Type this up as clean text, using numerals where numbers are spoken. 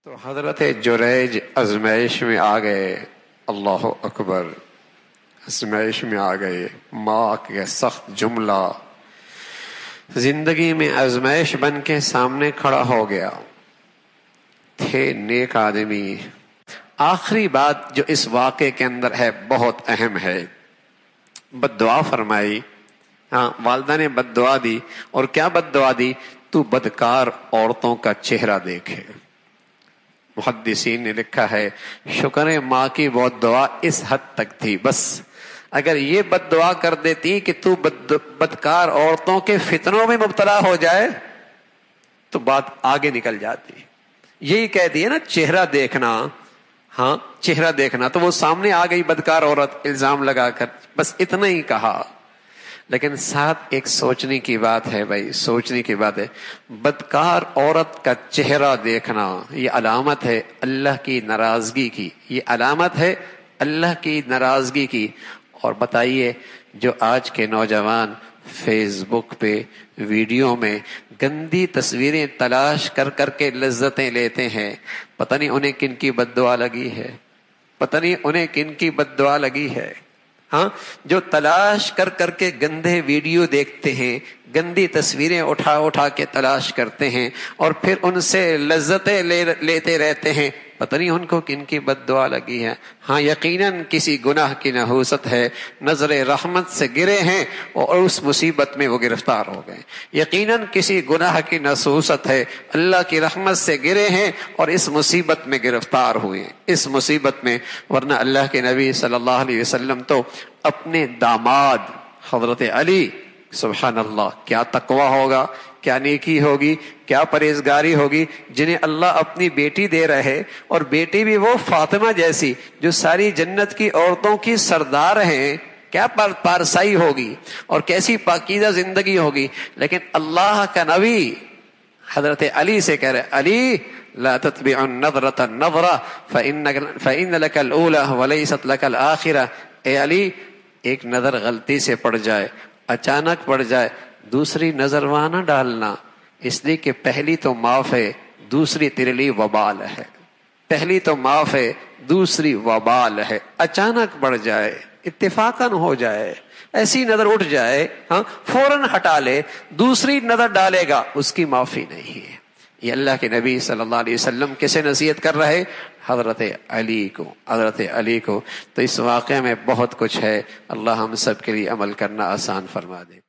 تو حضرت جریج آزمائش میں آ گئے، اللہ اکبر، آزمائش میں آ گئے۔ ماں کے سخت جملہ زندگی میں آزمائش بن کے سامنے کھڑا ہو گیا۔ تھے نیک آدمی۔ آخری بات جو اس واقعے کے اندر ہے بہت اہم ہے، بد دعا فرمائی۔ ہاں، والدہ نے بد دعا دی، اور کیا بد دعا دی؟ تو بدکار عورتوں کا چہرہ دیکھے۔ محدثین نے لکھا ہے شکر ماں کی بہت دعا اس حد تک تھی، بس اگر یہ بد دعا کر دیتی کہ تو بدکار عورتوں کے فتنوں میں مبتلا ہو جائے تو بات آگے نکل جاتی۔ یہی کہہ دیا نا چہرہ دیکھنا، ہاں چہرہ دیکھنا، تو وہ سامنے آ گئی بدکار عورت الزام لگا کر، بس اتنا ہی کہا۔ لیکن ساتھ ایک سوچنے کی بات ہے بھائی، سوچنے کی بات ہے، بدکار عورت کا چہرہ دیکھنا یہ علامت ہے اللہ کی ناراضگی کی، یہ علامت ہے اللہ کی ناراضگی کی۔ اور بتائیے جو آج کے نوجوان فیس بک پہ ویڈیو میں گندی تصویریں تلاش کر کر کے لذتیں لیتے ہیں، پتہ نہیں انہیں کن کی بد دعا لگی ہے، پتہ نہیں انہیں کن کی بد دعا لگی ہے۔ ہاں، جو تلاش کر کر کے گندے ویڈیو دیکھتے ہیں، گندی تصویریں اٹھا اٹھا کے تلاش کرتے ہیں اور پھر ان سے لذتیں لیتے رہتے ہیں، پتہ نہیں ان کو کن کی بد دعا لگی ہے۔ ہاں یقیناً کسی گناہ کی نحوست ہے، نظر رحمت سے گرے ہیں اور اس مصیبت میں وہ گرفتار ہو گئے۔ یقیناً کسی گناہ کی نحوست ہے، اللہ کی رحمت سے گرے ہیں اور اس مصیبت میں گرفتار ہوئے، اس مصیبت میں۔ ورنہ اللہ کے نبی صلی اللہ علیہ وسلم تو اپنے داماد حضرت علی، سبحان اللہ، کیا تقوی ہوگا، کیا نیکی ہوگی، کیا پرہیزگاری ہوگی، جنہیں اللہ اپنی بیٹی دے رہے، اور بیٹی بھی وہ فاطمہ جیسی جو ساری جنت کی عورتوں کی سردار ہیں، کیا پارسائی ہوگی اور کیسی پاکیزہ زندگی ہوگی۔ لیکن اللہ کا نبی حضرت علی سے کہہ رہے، علی لا تتبع النظرة النظرة فإن لك الأولى وليست لك الآخرة۔ اے علی، ایک نظر غلطی سے پڑ جائے، اچانک پڑ جائے، دوسری نظر وہاں نہ ڈالنا، اس لیے کہ پہلی تو معاف ہے، دوسری تیرے لیے وبال ہے۔ پہلی تو معاف ہے، دوسری وبال ہے۔ اچانک پڑ جائے، اتفاقاً ہو جائے، ایسی نظر اٹھ جائے، ہاں فوراً ہٹا لے، دوسری نظر ڈالے گا، اس کی معافی نہیں ہے۔ یہ اللہ کے نبی صلی اللہ علیہ وسلم کسے نصیحت کر رہے؟ حضرت علی کو، حضرت علی کو۔ تو اس واقعے میں بہت کچھ ہے، اللہ ہم سب کے لیے عمل کرنا آسان فرما دے۔